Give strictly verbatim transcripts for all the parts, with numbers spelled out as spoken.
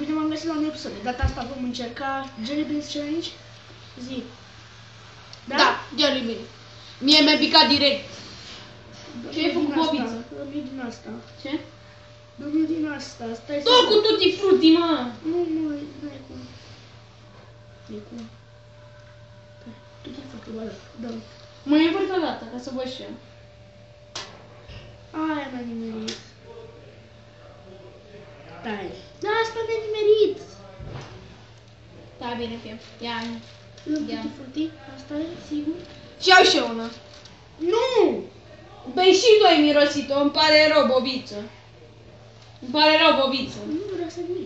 bine m-am găsit la un episod. De data asta vom încerca Jelly Beans Challenge. Zi. Da? Da, Jelly Beans. Mie mi-a picat direct. Ce ai făcut, bobiță? Dă-mi din asta. Ce? Dă-mi din asta. Stai să... Tot cu tutti frutti, mă! Nu, nu, n-ai cum. E cum. Tutti frutti, bă, dă-mi. Mă învârt o dată, ca să văd și eu. Aia m-a nimerit. Stai. Da, asta mi-a nimerit. Da, bine, fie. Ia. Ia. Tutti frutti, asta e, sigur. Și iau și eu una. Nu! Băi, și tu ai mirosit-o, îmi pare rău, bobiță. Îmi pare rău, bobiță. Nu vreau să nimic.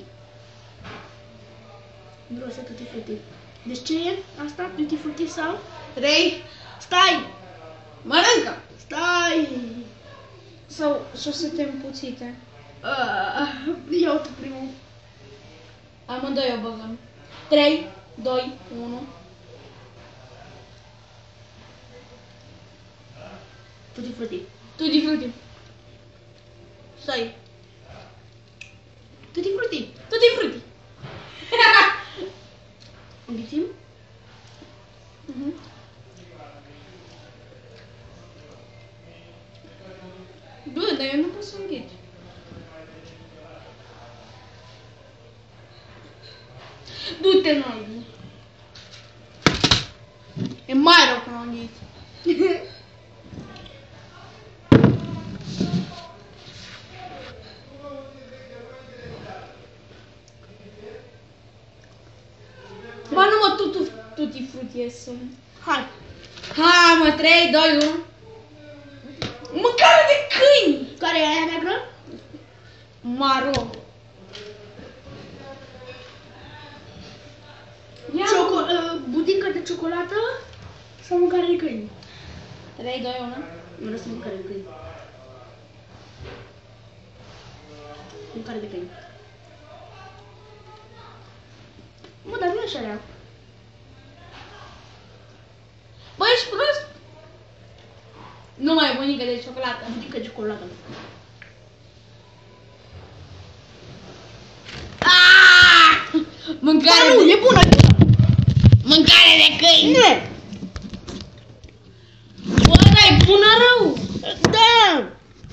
Nu vreau să tutti frutti. Deci ce e asta? Tutti frutti sau? Trei. Stai! Mănâncă! Stai! Sau să se te împuțite. Uh, iau tu primul. Amândoi o băgăm. Trei, doi, unu. Tutti frutti. Tutti frutti. Stai. Tutti frutti. Tutti frutti. Înghițim? Mhm. Bă, dar eu nu pot să înghiți. Du-te, noi. E mai rău când o înghiți. Ba nu mă, tutti, tutti frutti iese. Hai. Hai mă, trei, doi, unu. Mâncare de câini! Care e aia neagră? Maro. Cioco uh, budincă de ciocolată sau mâncare de câini? trei, doi, unu. Nu vreau să mâncare de câini. Mâncare de câini. Mă, dar nu e așa rea. Bă, ești prost? Nu mai e bunică de ciocolată. Budincă de ciocolată. Aaaa! Mâncare Ba nu, de... e bună, e bună! Mâncare de câini! Nu! Bă, dar e bună rău! Da!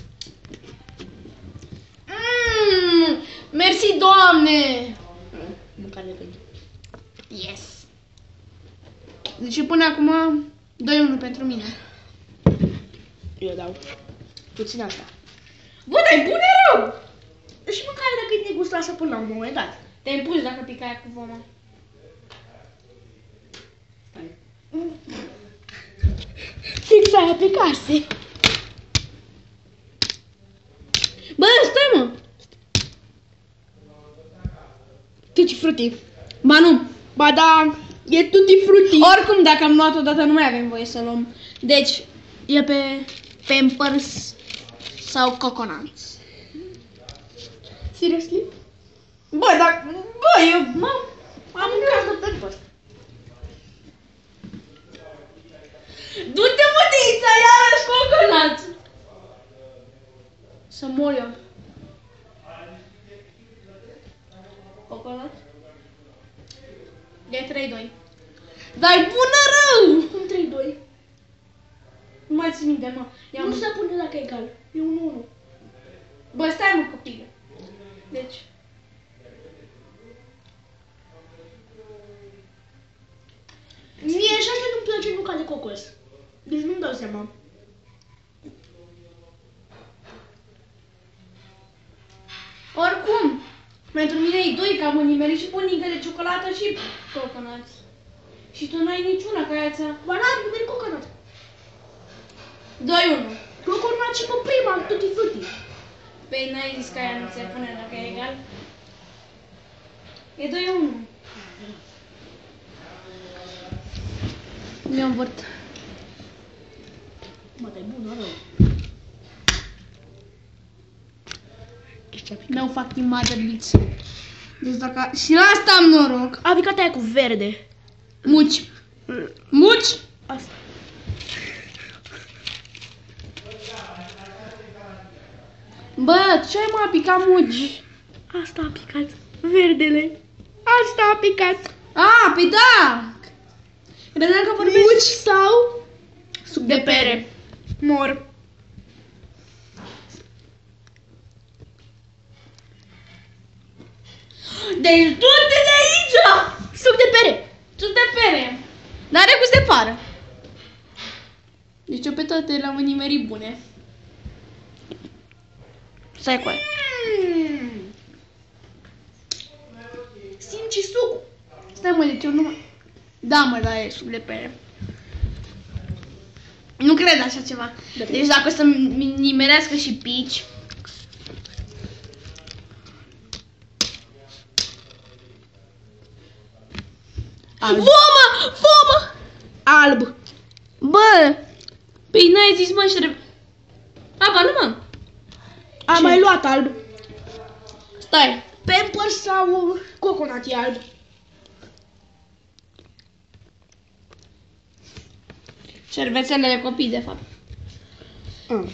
Mmm! Mersi, Doamne! Mâncare de câini. Yes! Deci până acum doi unu pentru mine. Eu dau puțin asta. Bă, dar e bună rău! Și mâncare de câini e gustoasă până la un moment dat. Te împuși dacă pica aia cu voma. Stai. Fix aia picase. Bă, stai mă! Tutti frutti. Ba nu! Ba da, e tutti frutti. Oricum, dacă am luat odată, nu mai avem voie să luăm. Deci, e pe Pampers sau Coconuts. Seriously? Bă, dar... Bă, eu... Mă, Am mâncat tot Pampers. du-te, mătița, iarăși Coconuts! Să mor eu. Coconuts? E trei doi. Dar e bună rău! Cum trei doi? Nu mai țin minte, mă. Ia Nu mă. se pune dacă e egal. E unu unu. Bă, stai mă, copilă. Deci... Mie așa nu-mi place nuca de cocos. Deci nu-mi dau seama. Oricum, pentru mine e doi, că am nimerit și bunică de ciocolată și coconuts. Și tu n-ai niciuna, că aia ți-a... Ba n-am nimerit coconut. doi unu. Coconut și pe prima, tutti frutti. Păi n-ai zis că aia nu se pune dacă e egal? E doi unu. Mi-o învârt. Mă, dar e bună rău. No fucking mother bitch. Deci dacă... Și la asta am noroc. A picat aia cu verde. Muci. Muci? Asta. Bă, ce ai mă, a picat muci? Asta a picat. Verdele. Asta a picat. Ah, păi da! Credeam că vorbești... Muci sau suc de, De pere. pere. Mor. Deci du-te de aici! Suc de pere. Suc de pere. N-are gust de pară. Deci eu pe toate le-am nimerit bune. Stai cu aia. Mm. Simți suc. Stai mă, deci eu nu mai... Da mă, da, e suc de pere. Nu cred așa ceva. Da, Deci dacă o să nimerească și pici... Alb. Vomă! Vomă! Alb. Bă! Păi n-ai zis mă și trebuie... A, ba nu mă! Am Ce? mai luat alb. Stai! Pampers sau coconut e alb. Șervețele de copii, de fapt. Ah.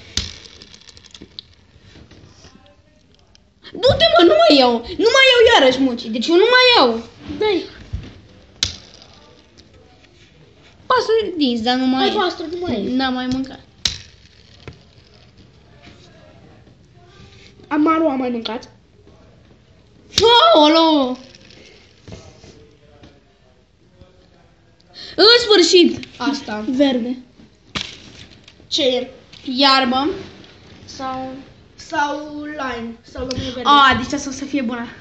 Du-te mă, nu mai iau! Nu mai iau iarăși muci, deci eu nu mai iau! Dai. Pasă de dinți, dar nu mai... Ai voastră, nu mai e. N-am mai mâncat. Amaru am mai mâncat. Aolo! În sfârșit! Asta. Verde. Ce e? Iarbă. Sau... Sau lime. Sau lămâie verde. A, deci asta o să fie bună.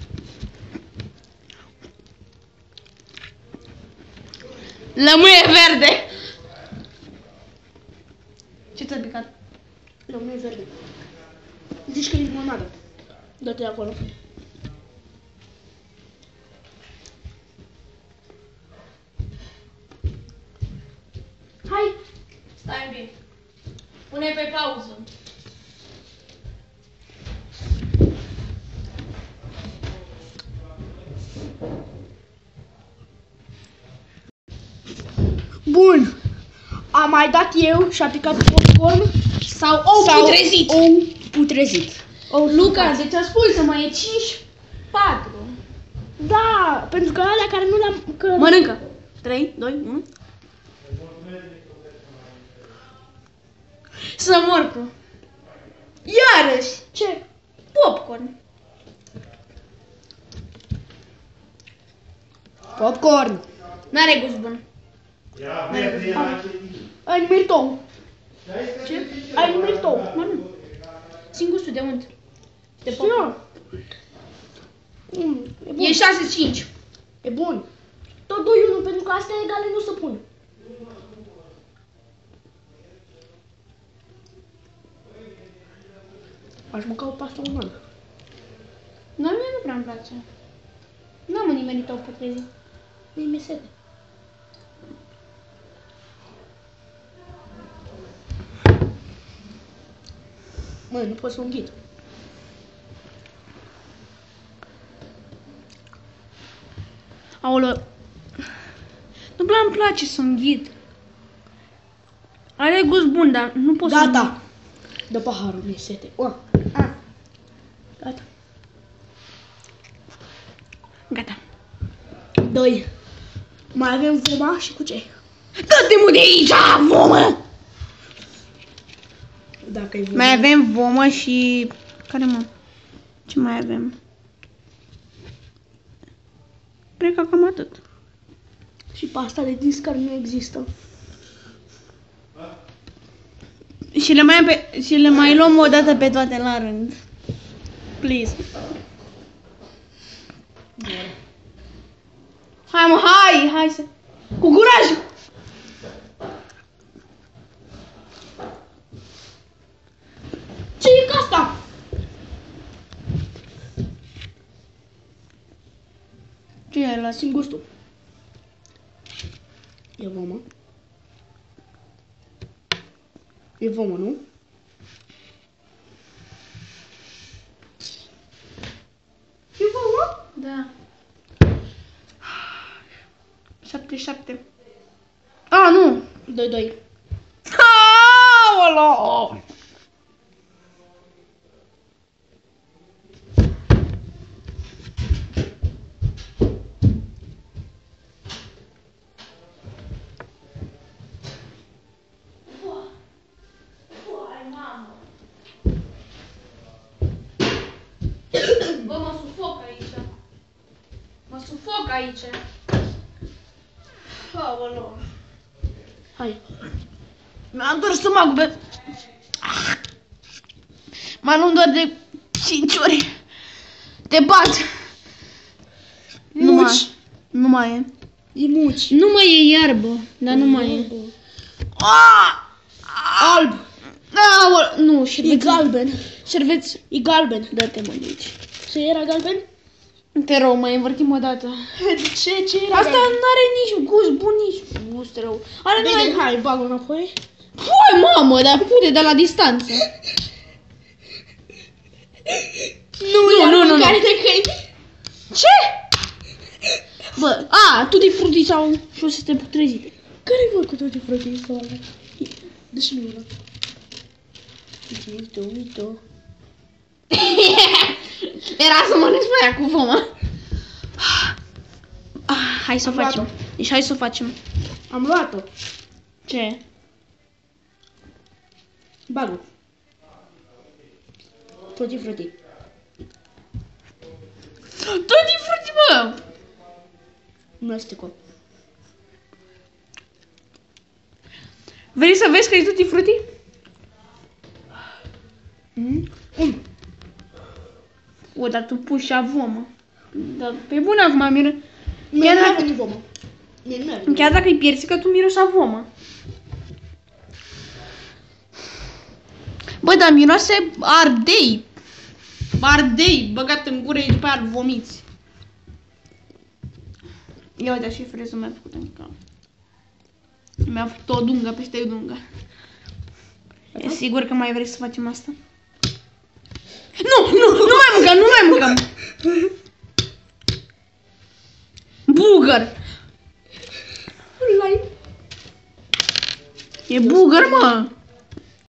Lămâie verde! Ce ți-a picat? Lămâie verde. Zici că e limonadă. Dă-te acolo. Hai. Stai bine. Pune pe pauză. Bun. Am mai dat eu și a picat popcorn Sau ou sau putrezit. ou putrezit. Ou Luca, deci ascultă-mă, e cinci patru. Da, pentru că alea care nu le-am... Că... Mănâncă. trei, doi, unu. Să mor cu. Iarăși. Ce? Popcorn. Popcorn. N-are gust bun. Ai nimerit ou. Ce? Ai nimerit ou. Mănânc. Simt gustul de unt. De Și popcorn. eu. Mm, e bun. E șase cinci. E bun. Tot doi unu, pentru că astea egale nu se pun. Aș mânca o pastă umană. Dar mie nu prea îmi place. N-am nimerit ou putrezit. Mie mi-e sete. Măi, nu pot să înghit. Aolă. Nu prea îmi place să înghit. Are gust bun, dar nu pot să Gata. Dă paharul, mi-e sete. O. A. Gata. Gata. Doi. Mai avem voma și cu ce? Dă-te mă de aici, vomă! Dacă e voma. Mai avem vomă și... Care mă? Ce mai avem? Cred că cam atât. Și pasta de dinți care nu există. Și le mai, pe, și le mai luăm o dată pe toate la rând. Please. Hai mă, hai, hai să... Cu curaj! Ce e ca asta? Ce ai luat? Simt gustul. E vomă. E vomă, nu? E vomă? Da. Șapte, șapte. A, nu! Doi, doi. Aolo! sufoc aici. Mă sufoc aici. Aoleu. Hai. Mi-a dor stomacul pe... M-a luat doar de cinci ori. Te bat. Nu mai, nu mai e. E muci. Nu mai e iarbă, dar nu mai e. Ah! Alb. Aoleu. Nu, E șerveț. galben. Șerveț. E galben. Dă-te mă de aici. Ce era galben? Te rog, mai învârtim o dată. De ce? Ce era Asta galben? nu are nici gust bun, nici gust rău. Are Bine, numai... hai, bag-o înapoi. Pui, mamă, dar pune de la distanță. Nu, nu, nu, nu. Care de câini. Ce? Bă, a, tutti frutti sau șosete putrezite. Care-i voi cu toate frătii sau alea? Deci nu era. Uite, uite. Era să mănânci pe aia cu vomă. Ah, hai să o Am facem. luat-o. Deci hai să o facem. Am luat-o. Ce? Bag-o. Toți frătii. Tutti frutti, bă! Mesteco. Vrei să vezi că e tutti frutti? Mm? Um. O, dar tu pui și vomă. Dar pe bune acum, miră. Chiar Chiar nu dacă, avem vomă. Mie nu avem. chiar dacă îi pierzi, că tu miroși a vomă. Bă, dar miroase ardei. Ardei băgat în gură și după aia vomiți. Ia uite și frezul mi-a făcut în cap. Mi-a făcut o dungă peste dungă. E sigur că mai vrei să facem asta? Nu, nu, nu mai mâncăm, nu mai mâncăm. Bugăr. Lai. E bugăr, mă.